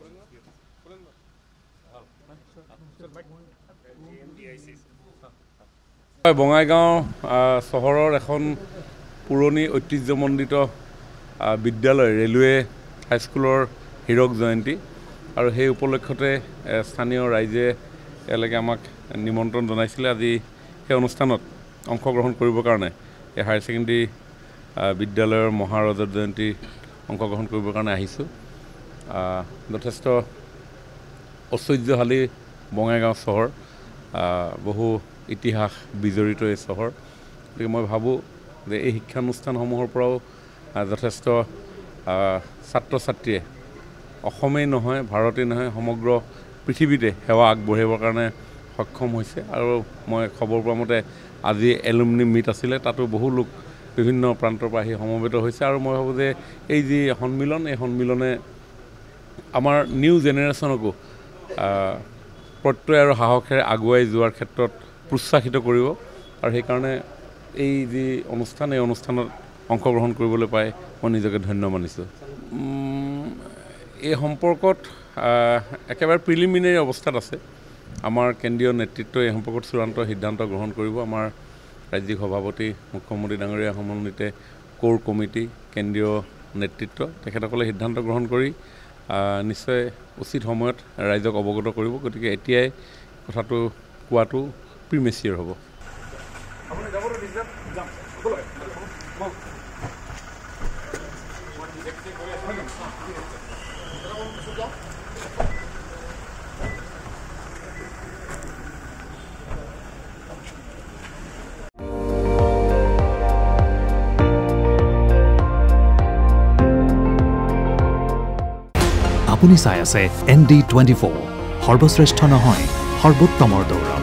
বঙাইগাঁও চহৰৰ এখন পুৰণি ঐতিহ্যমণ্ডিত বিদ্যালয় ৰেলৱে হাইস্কুলৰ হীৰক জয়ন্তী আৰু সেই উপলক্ষতে স্থানীয় ৰাইজে এলৈকে আমাক নিমন্ত্ৰণ জনাইছিলে আজি সেই অনুষ্ঠানত অংশগ্ৰহণ কৰিবৰ কাৰণে এই হায়াৰ ছেকেণ্ডেৰী বিদ্যালয়ৰ মহাৰজত জয়ন্তী অংশগ্ৰহণ কৰিবৰ কাৰণে আহিছোঁ যথেষ্ট ঐশ্বৰ্যশালী বঙাইগাঁও চহৰ বহু ইতিহাস বিজড়িত এই চহৰ গতিকে মই ভাবোঁ যে এই শিক্ষানুষ্ঠানসমূহৰ পৰাও যথেষ্ট ছাত্ৰ ছাত্ৰীয়ে অসমেই নহয় ভাৰতেই নহয় সমগ্ৰ পৃথিৱীতে সেৱা আগবঢ়াবৰ কাৰণে সক্ষম হৈছে আৰু মই খবৰ পোৱা মতে আজি এলুমনি মিট আছিলে তাতো বহু লোক বিভিন্ন প্ৰান্তৰ পৰা আহি সমবেত হৈছে আৰু মই ভাবোঁ যে এই যি সন্মিলন এই সন্মিলনে আমাৰ নিউ জেনেৰেশ্যনকো প্ৰত্যয় আৰু সাহসেৰে আগুৱাই যোৱাৰ ক্ষেত্ৰত প্ৰোৎসাহিত কৰিব আৰু সেইকাৰণে এই যি অনুষ্ঠান এই অনুষ্ঠানত অংশগ্ৰহণ কৰিবলৈ পাই মই নিজকে ধন্য মানিছোঁ এই সম্পৰ্কত একেবাৰে প্ৰিলিমিনাৰী অৱস্থাত আছে আমাৰ কেন্দ্ৰীয় নেতৃত্বই এই সম্পৰ্কত চূড়ান্ত সিদ্ধান্ত গ্ৰহণ কৰিব আমাৰ ৰাজ্যিক সভাপতি মুখ্যমন্ত্ৰী ডাঙৰীয়া সমন্বিতে কোৰ কমিটি কেন্দ্ৰীয় নেতৃত্ব তেখেতসকলে সিদ্ধান্ত গ্ৰহণ কৰি নিশ্চয় উচিত সময়ত ৰাইজক অৱগত কৰিব গতিকে এতিয়াই কথাটো কোৱাটো প্ৰিমেচিয়ৰ হ'ব আপুনি চাই আছে ND24 সৰ্বশ্ৰেষ্ঠ নহয় সৰ্বোত্তমৰ দৌৰা